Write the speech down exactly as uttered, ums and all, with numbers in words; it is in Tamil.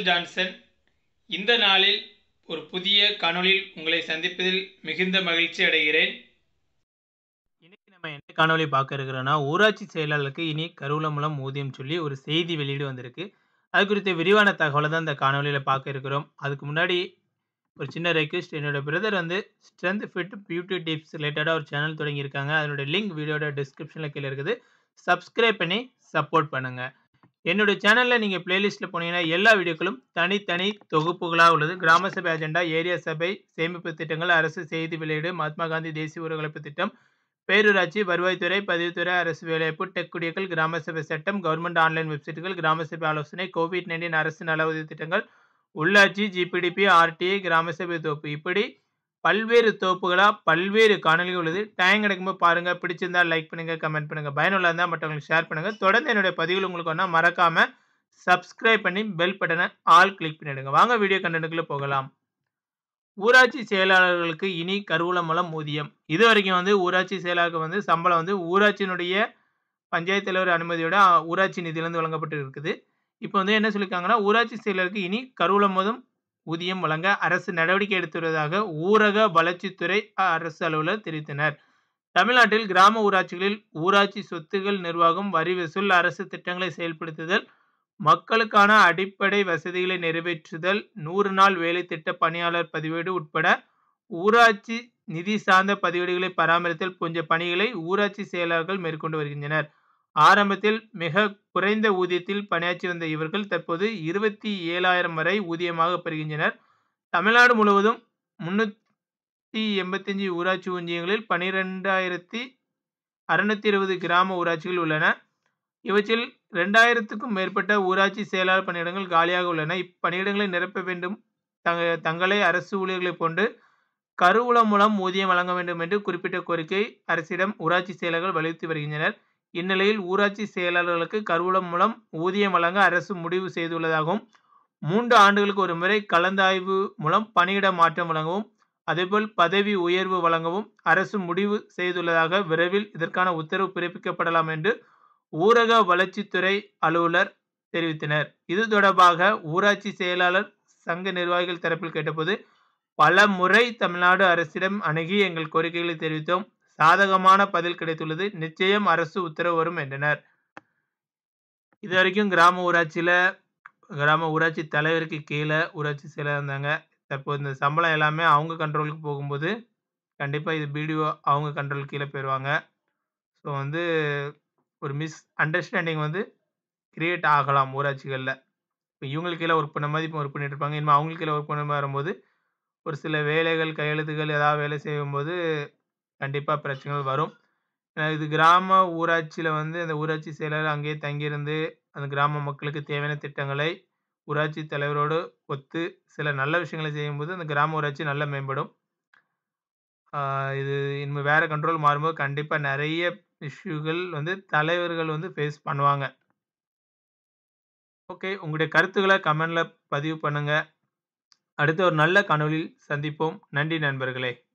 உங்கள் ஜான்சன். இந்த நாளில் ஒரு புதிய காணொளியில் உங்களை சந்திப்பதில் மிகுந்த மகிழ்ச்சி அடைகிறேன். இன்னைக்கு நம்ம என்ன காணொளி பார்க்க இருக்கிறோம்னா, ஊராட்சி செயலாளருக்கு இனி கருவூல மூலம் ஊதியம் சொல்லி ஒரு செய்தி வெளியீடு வந்திருக்கு. அது குறித்த விரிவான தகவலை தான் இந்த காணொளியில் பார்க்க இருக்கிறோம். அதுக்கு முன்னாடி ஒரு சின்ன ரெக்வெஸ்ட், என்னோட பிரதர் வந்து ஸ்ட்ரென்த் ஃபிட் பியூட்டி டிப்ஸ் ரிலேட்டடாக ஒரு சேனல் தொடங்கியிருக்காங்க. அதனுடைய லிங்க் வீடியோட டிஸ்கிரிப்ஷனில் கீழே இருக்குது. சப்ஸ்கிரைப் பண்ணி சப்போர்ட் பண்ணுங்கள். என்னுடைய சேனலில் நீங்கள் பிளேலிஸ்ட்டில் போனீங்கன்னா எல்லா வீடியோக்களும் தனித்தனி தொகுப்புகளாக உள்ளது. கிராம சபை அஜெண்டா, ஏரியா சபை, சேமிப்பு திட்டங்கள், அரசு செய்தி வெளியீடு, மகாத்மா காந்தி தேசிய ஊரகலைப்பு திட்டம், பேரூராட்சி, வருவாய்த்துறை, பதிவுத்துறை, அரசு வேலைவாய்ப்பு, டெக் குடியக்கல், கிராம சபை சட்டம், கவர்மெண்ட் ஆன்லைன் வெப்சைட்டுகள், கிராம சபை ஆலோசனை, கோவிட் நைன்டீன் அரசு நல உதவி திட்டங்கள், உள்ளாட்சி, ஜிபிடிபி, ஆர்டிஐ, கிராம சபை தொகுப்பு, இப்படி பல்வேறு தொகுப்புகளாக பல்வேறு காணொலிகள் உள்ளது. டைம் கிடைக்கும்போது பாருங்கள். பிடிச்சிருந்தா லைக் பண்ணுங்கள், கமெண்ட் பண்ணுங்கள். பயனுள்ள இருந்தால் மற்றவங்களுக்கு ஷேர் பண்ணுங்கள். தொடர்ந்து என்னுடைய பதிவுகள் உங்களுக்கு ஒன்றா மறக்காமல் சப்ஸ்கிரைப் பண்ணி பெல் பட்டனை ஆல் கிளிக் பண்ணிவிடுங்க. வாங்க வீடியோ கண்டென்ட்டுக்குள்ளே போகலாம். ஊராட்சி செயலாளர்களுக்கு இனி கருவூல மூலம் ஊதியம். இது வரைக்கும் வந்து ஊராட்சி செயலாளருக்கு வந்து சம்பளம் வந்து ஊராட்சியினுடைய பஞ்சாயத்து தலைவர் அனுமதியோட ஊராட்சி நிதியிலிருந்து வழங்கப்பட்டு இருக்குது. இப்போ வந்து என்ன சொல்லியிருக்காங்கன்னா, ஊராட்சி செயலருக்கு இனி கருவூல மூலம் ஊதியம் வழங்க அரசு நடவடிக்கை எடுத்து வருவதாக ஊரக வளர்ச்சித்துறை அரசு அலுவலர் தெரிவித்தனர். தமிழ்நாட்டில் கிராம ஊராட்சிகளில் ஊராட்சி சொத்துகள் நிர்வாகம், வரி வசூல், அரசு திட்டங்களை செயல்படுத்துதல், மக்களுக்கான அடிப்படை வசதிகளை நிறைவேற்றுதல், நூறு நாள் வேலை திட்ட பணியாளர் பதிவேடு உட்பட ஊராட்சி நிதி சார்ந்த பதிவேடுகளை பராமரித்தல் போன்ற பணிகளை ஊராட்சி செயலாளர்கள் மேற்கொண்டு வருகின்றனர். ஆரம்பத்தில் மிக குறைந்த ஊதியத்தில் பணியாற்றி வந்த இவர்கள் தற்போது இருபத்தி ஏழாயிரம் வரை ஊதியமாக பெறுகின்றனர். தமிழ்நாடு முழுவதும் முன்னூற்றி எண்பத்தஞ்சு ஊராட்சி ஒன்றியங்களில் பனிரெண்டாயிரத்தி அறுநூத்தி இருபது கிராம ஊராட்சிகள் உள்ளன. இவற்றில் இரண்டாயிரத்துக்கும் மேற்பட்ட ஊராட்சி செயலாளர் பணியிடங்கள் காலியாக உள்ளன. இப்பணியிடங்களை நிரப்ப வேண்டும். தங்க தங்களை அரசு ஊழியர்களை போன்று கருவூல மூலம் ஊதியம் வழங்க வேண்டும் என்று குறிப்பிட்ட கோரிக்கை அரசிடம் ஊராட்சி செயலாளர்கள் வலியுறுத்தி வருகின்றனர். இந்நிலையில் ஊராட்சி செயலாளர்களுக்கு கருவூலம் மூலம் ஊதியம் வழங்க அரசு முடிவு செய்துள்ளதாகவும், மூன்று ஆண்டுகளுக்கு ஒரு முறை கலந்தாய்வு மூலம் பணியிட மாற்றம் வழங்கவும், அதேபோல் பதவி உயர்வு வழங்கவும் அரசு முடிவு செய்துள்ளதாக விரைவில் இதற்கான உத்தரவு பிறப்பிக்கப்படலாம் என்று ஊரக வளர்ச்சித்துறை அலுவலர் தெரிவித்தனர். இது தொடர்பாக ஊராட்சி செயலாளர் சங்க நிர்வாகிகள் தரப்பில் கேட்டபோது, பல முறை தமிழ்நாடு அரசிடம் அணுகி எங்கள் கோரிக்கைகளை தெரிவித்தோம். சாதகமான பதில் கிடைத்துள்ளது. நிச்சயம் அரசு உத்தரவு வரும் என்றனர். இது வரைக்கும் கிராம ஊராட்சியில் கிராம ஊராட்சி தலைவருக்கு கீழே ஊராட்சி செயலாளர் இருந்தாங்க. தற்போது இந்த சம்பளம் எல்லாமே அவங்க கண்ட்ரோலுக்கு போகும்போது கண்டிப்பாக இது பிடிஓ அவங்க கண்ட்ரோல் கீழே போயிடுவாங்க. ஸோ வந்து ஒரு மிஸ் அண்டர்ஸ்டாண்டிங் வந்து கிரியேட் ஆகலாம் ஊராட்சிகளில். இப்போ இவங்களுக்கு கீழே ஒர்க் பண்ண மாதிரி இப்போ ஒர்க் பண்ணிட்டு இருப்பாங்க. இனிமேல் அவங்களுக்கு கீழே ஒர்க் பண்ண மாதிரி வரும்போது ஒரு சில வேலைகள், கையெழுத்துக்கள் ஏதாவது வேலை செய்யும்போது கண்டிப்பாக பிரச்சனைகள் வரும். இது கிராம ஊராட்சியில் வந்து அந்த ஊராட்சி செயலர் அங்கேயே தங்கியிருந்து அந்த கிராம மக்களுக்கு தேவையான திட்டங்களை ஊராட்சி தலைவரோடு ஒத்து சில நல்ல விஷயங்களை செய்யும்போது அந்த கிராம ஊராட்சி நல்லா மேம்படும். இது இனிமேல் வேறு கண்ட்ரோல் மாறும்போது கண்டிப்பாக நிறைய இஷ்யூகள் வந்து தலைவர்கள் வந்து ஃபேஸ் பண்ணுவாங்க. ஓகே, உங்களுடைய கருத்துக்களை கமெண்டில் பதிவு பண்ணுங்கள். அடுத்த ஒரு நல்ல காணொளியில் சந்திப்போம். நன்றி நண்பர்களே.